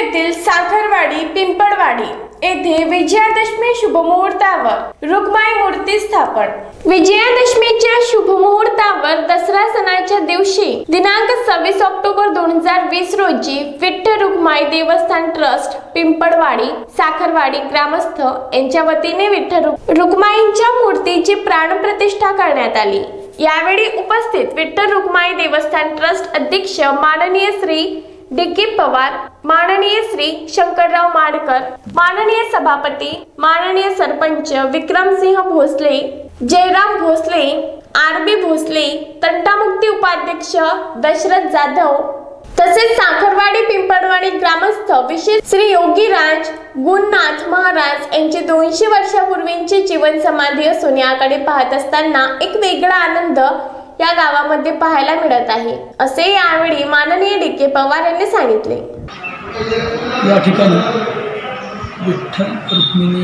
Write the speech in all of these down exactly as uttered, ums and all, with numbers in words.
येथील साखरवाडी पिंपळवाडी येथे विजयादशमी शुभमुहूर्तावर रुक्माई मूर्ती स्थापन। विजयादशमीच्या शुभमुहूर्तावर दसरा सणाच्या दिवशी दिनांक सव्वीस ऑक्टोबर दोन हजार वीस रोजी विठ्ठल रुक्माई देवस्थान ट्रस्ट पिंपळवाडी साखरवाडी ग्रामस्थ यांच्या वतीने विठ्ठल रुक्माईंच्या मूर्तीची प्राणप्रतिष्ठा करण्यात आली। यावेळी उपस्थित विठ्ठल रुक्माई देवस्थान ट्रस्ट अध्यक्ष माननीय श्री डी के पवार, माननीय श्री शंकरराव माडकर, माननीय सभापती, माननीय सरपंच विक्रमसिंह भोसले, जयराम भोसले, आर बी भोसले, तंटामुक्ती उपाध्यक्ष दशरथ जाधव तसेच साखरवाडी पिंपळवाडी ग्रामस्थ विशेष श्री योगीराज गुणनाथ महाराज यांचे दोनशे वर्षापूर्वींचे जीवन समाधी असून याकडे पाहत असताना एक वेगळा आनंद या गावामध्ये पाहायला मिळत आहे, असे यावेळी माननीय डी के पवार यांनी सांगितले। या ठिकाणी विठ्ठल रुक्मिणी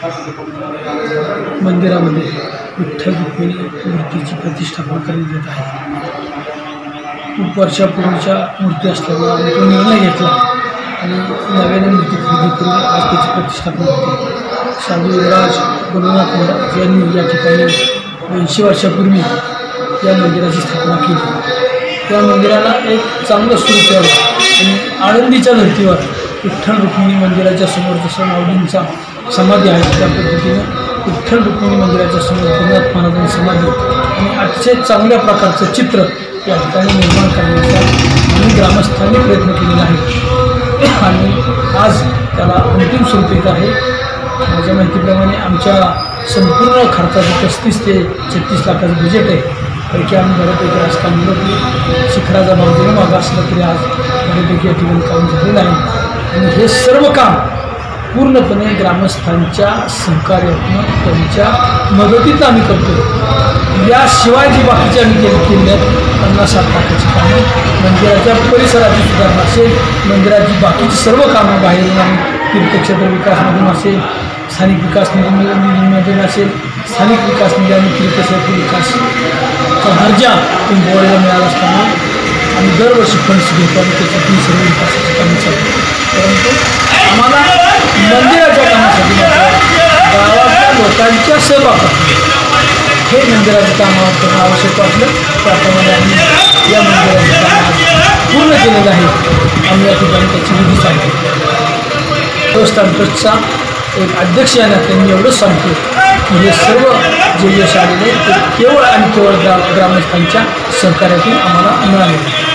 मंदिरामध्ये विठ्ठल रुक्मिणी मूर्तीची प्रतिष्ठापना करण्यात येत आहे। खूप वर्षापूर्वीच्या मूर्ती असल्यामुळे आम्ही तो निर्णय घेतला आणि नव्याने मूर्ती खरेदी करून आज त्याची प्रतिष्ठापना होती। स्वामी युवराज गुरुनाथ महाराज यांनी या ठिकाणी ऐंशी वर्षापूर्वी या मंदिराची स्थापना केली। या मंदिराला एक चांगलं स्वरूप द्यावं आणि आळंदीच्या धर्तीवर विठ्ठल रुक्मिणी मंदिराच्या समोर जसं माऊलींचा समाधी आहे त्या पद्धतीने विठ्ठल रुक्मिणी मंदिराच्या समोर गुरुनाथ महाराजांची समाधी आणि अतिशय चांगल्या प्रकारचं चित्र या ठिकाणी निर्माण करण्याचा आम्ही ग्रामस्थांनी प्रयत्न केलेला आहे आणि आज त्याला अंतिम स्वरूप येत आहे। माझ्या माहितीप्रमाणे आमच्या संपूर्ण खर्चाचं पस्तीस ते छत्तीस लाखाचं बजेट आहे। पैकी आम्ही बऱ्यापैकी आज काम केलं। शिखराचा भाव जरी मागा असला तरी आज बऱ्यापैकी या ठिकाणी काम झालेलं आहे आणि हे सर्व काम पूर्णपणे ग्रामस्थांच्या सहकार्यातून त्यांच्या मदतीत आम्ही करतो। याशिवाय जी बाकीची आम्ही केली केली आहेत पन्नास साठ लाखाची कामं मंदिराच्या परिसराची सुधारणा असेल, मंदिराची बाकीची सर्व कामं बाहेरून आम्ही तीर्थक्षेत्र विकासमधून असेल, स्थानिक विकास निधीमधून असेल, स्थानिक विकास निधी आणि तीर्थक्षेत्र विकासचा दर्जा पिंपळवाडीला मिळाला असताना आम्ही दरवर्षी फंड्स घेतो आणि त्याच्यातून सर्व विकासाची कामं चालतो। परंतु आम्हाला मंदिराच्या कामासाठी गावातल्या लोकांच्या सहभाग हे मंदिराचं काम करणं आवश्यक वाटलं, त्याप्रमाणे आम्ही या मंदिराचं काम पूर्ण केलेलं आहे। आम्ही या ठिकाणी त्याची विधी सांगतो। देवस्थान ट्रस्टचा एक अध्यक्ष या नात्याने मी एवढंच सांगतो की हे सर्व जे यश आलेले ते केवळ आणि केवळ ग्रा ग्रामस्थांच्या सहकार्यातून आम्हाला मिळाले।